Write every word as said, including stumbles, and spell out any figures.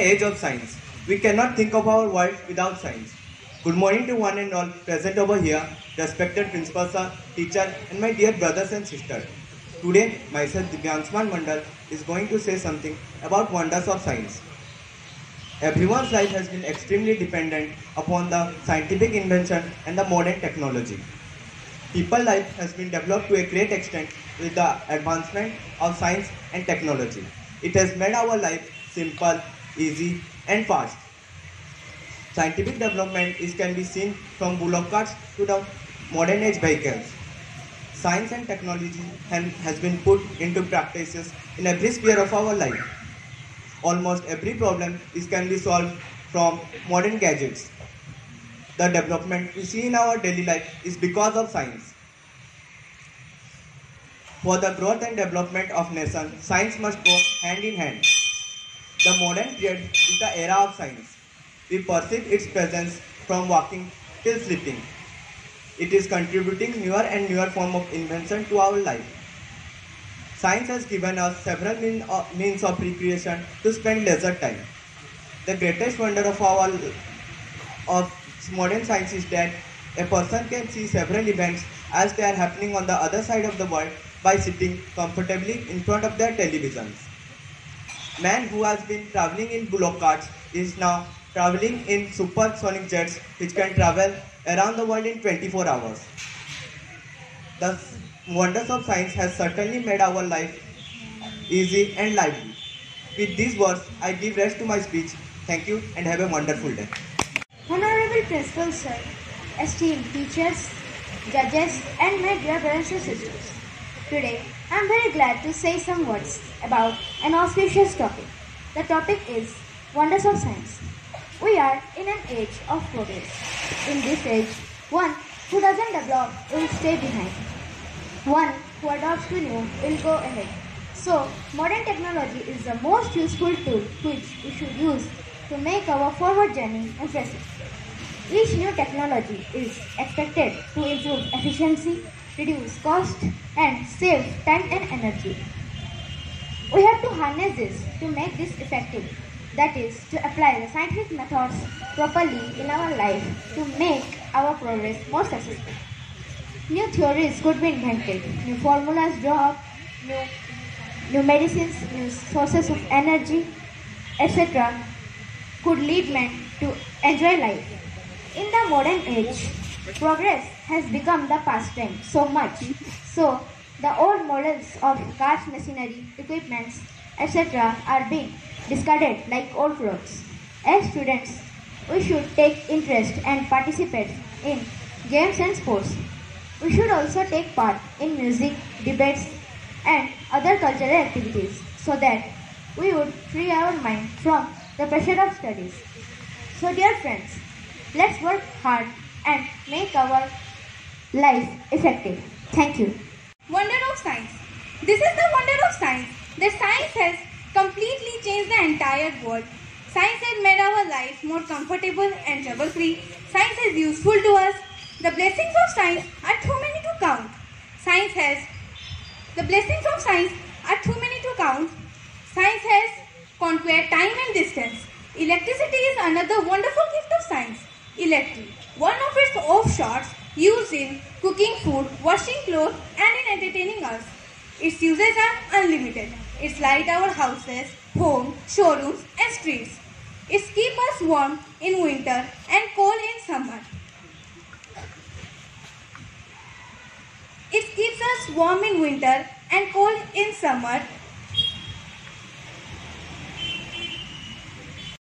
age of science. We cannot think of our world without science. Good morning to one and all present over here, respected principal sir, teacher, and my dear brothers and sisters. Today, myself Divyansman Mandal is going to say something about wonders of science. Everyone's life has been extremely dependent upon the scientific invention and the modern technology. People's life has been developed to a great extent with the advancement of science and technology. It has made our life simple, easy, and fast. Scientific development is, can be seen from bullock carts to the modern age vehicles. Science and technology has been put into practices in every sphere of our life. Almost every problem is can be solved from modern gadgets. The development we see in our daily life is because of science. For the growth and development of nation, science must go hand in hand. The modern period is the era of science. We perceive its presence from walking till sleeping. It is contributing newer and newer form of invention to our life. Science has given us several mean of, means of recreation to spend leisure time. The greatest wonder of our of modern science is that a person can see several events as they are happening on the other side of the world by sitting comfortably in front of their televisions. Man who has been traveling in bullock carts is now traveling in supersonic jets which can travel around the world in twenty-four hours. The wonders of science has certainly made our life easy and lively. With these words, I give rest to my speech. Thank you and have a wonderful day. Honorable Principal Sir, esteemed teachers, judges, and my dear brothers and sisters. Today, I am very glad to say some words about an auspicious topic. The topic is Wonders of Science. We are in an age of progress. In this age, one who doesn't develop will stay behind. One who adopts to new will go ahead. So, modern technology is the most useful tool which we should use to make our forward journey impressive. Each new technology is expected to improve efficiency, reduce cost, and save time and energy. We have to harness this to make this effective. That is, to apply the scientific methods properly in our life to make our progress more successful. New theories could be invented, new formulas drawn up, new, new medicines, new sources of energy, et cetera could lead men to enjoy life. In the modern age, progress has become the pastime so much, so the old models of cars, machinery, equipments, et cetera are being discarded like old clothes. As students, we should take interest and participate in games and sports. We should also take part in music, debates, and other cultural activities so that we would free our mind from the pressure of studies. So dear friends, let's work hard and make our life effective. Thank you. Wonder of science. This is the wonder of science. That science has completely changed the entire world. Science has made our life more comfortable and trouble-free. Science is useful to us. The blessings of science are too many to count. Science has the blessings of science are too many to count. Science has conquered time and distance. Electricity is another wonderful gift of science. Electric, one of its offshoots used in cooking food, washing clothes, and in entertaining us. Its uses are unlimited. It lights our houses, homes, showrooms, and streets. It keeps us warm in winter and cold in summer. It keeps us warm in winter and cold in summer